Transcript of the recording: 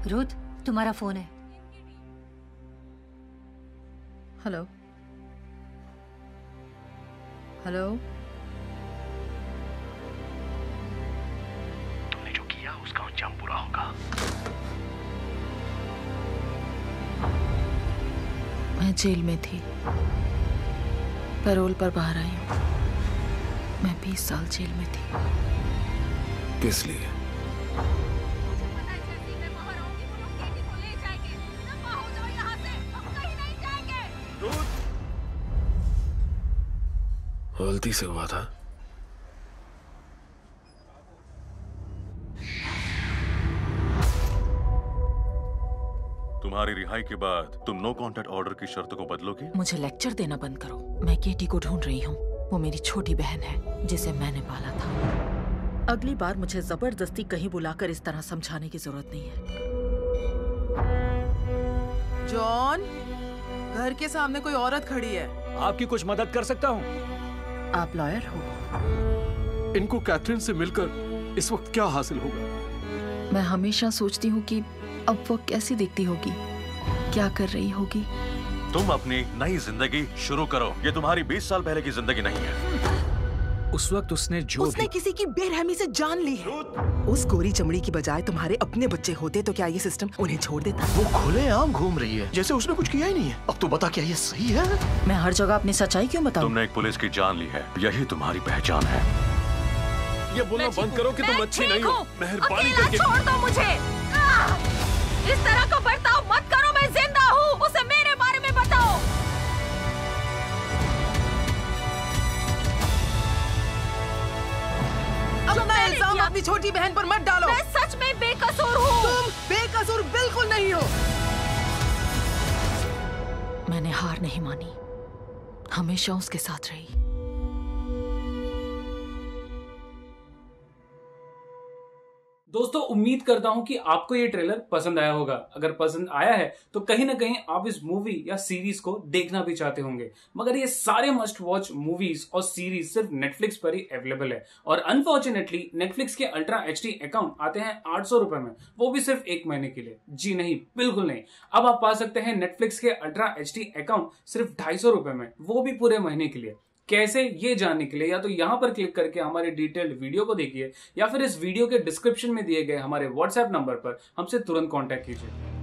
Ruth, तुम्हारा phone है। Hello hello. तुमने जो किया उसका अंजाम बुरा होगा। मैं जेल में थी, पैरोल पर बाहर आई हूँ। मैं 20 साल जेल में थी। किस लिए? गलती से हुआ था। तुम्हारी रिहाई के बाद तुम नो कॉन्टैक्ट ऑर्डर की शर्तों को बदलोगे? मुझे लेक्चर देना बंद करो। मैं केटी को ढूंढ रही हूँ। वो मेरी छोटी बहन है जिसे मैंने पाला था। अगली बार मुझे जबरदस्ती कहीं बुलाकर इस तरह समझाने की जरूरत नहीं है। जॉन, घर के सामने कोई औरत खड़ी है। आपकी कुछ मदद कर सकता हूँ? आप लॉयर हो? इनको कैथरीन से मिलकर इस वक्त क्या हासिल होगा? मैं हमेशा सोचती हूँ कि अब वो कैसी दिखती होगी, क्या कर रही होगी। तुम अपनी नई जिंदगी शुरू करो। ये तुम्हारी 20 साल पहले की जिंदगी नहीं है। उस वक्त उसने किसी की बेरहमी से जान ली है। उस गोरी चमड़ी की बजाय तुम्हारे अपने बच्चे होते तो क्या ये सिस्टम उन्हें छोड़ देता? वो खुलेआम घूम रही है जैसे उसने कुछ किया ही नहीं है। अब तू बता, क्या ये सही है? मैं हर जगह अपनी सच्चाई क्यों बताऊं? तुमने एक पुलिस की जान ली है, यही तुम्हारी पहचान है। ये बोलना बंद करो कि तुम अच्छी नहीं हो। मेहरबानी करके छोड़ दो मुझे। इस तरह का बर्ताव मत करो। मैं जिंदा हूँ। उसे मेरे बारे में बताओ। अपना इल्जाम अपनी छोटी बहन पर मत डालो। मैं सच में बेकसूर हूँ। तुम बेकसूर बिल्कुल नहीं हो। मैंने हार नहीं मानी, हमेशा उसके साथ रही। दोस्तों, उम्मीद करता हूं कि आपको ये ट्रेलर पसंद आया होगा। अगर पसंद आया है तो कहीं ना कहीं आप इस मूवी या सीरीज को देखना भी चाहते होंगे। मगर ये सारे मस्ट वॉच मूवीज और सीरीज सिर्फ नेटफ्लिक्स पर ही अवेलेबल है। और अनफॉर्चुनेटली नेटफ्लिक्स के अल्ट्रा एचडी अकाउंट आते हैं 800 रुपए में, वो भी सिर्फ 1 महीने के लिए। जी नहीं, बिल्कुल नहीं। अब आप पा सकते हैं नेटफ्लिक्स के अल्ट्रा एचडी अकाउंट सिर्फ 250 रुपए में, वो भी पूरे महीने के लिए। कैसे, ये जानने के लिए या तो यहां पर क्लिक करके हमारे डिटेल्ड वीडियो को देखिए या फिर इस वीडियो के डिस्क्रिप्शन में दिए गए हमारे व्हाट्सएप नंबर पर हमसे तुरंत कांटेक्ट कीजिए।